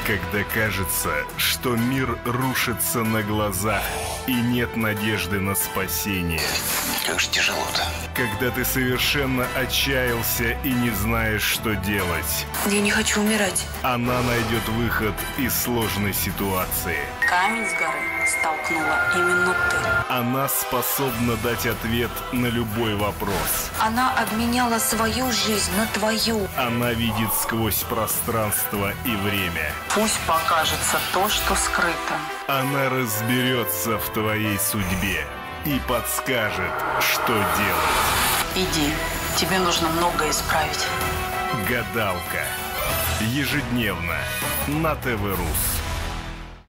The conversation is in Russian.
Когда кажется, что мир рушится на глазах и нет надежды на спасение. Как же тяжело-то. Когда ты совершенно отчаялся и не знаешь, что делать. Я не хочу умирать. Она найдет выход из сложной ситуации. Камень с горы столкнула именно ты. Она способна дать ответ на любой вопрос. Она обменяла свою жизнь на твою. Она видит сквозь пространство и время. Пусть покажется то, что скрыто. Она разберется в твоей судьбе и подскажет, что делать. Иди, тебе нужно многое исправить. Гадалка. Ежедневно на ТВ Рус.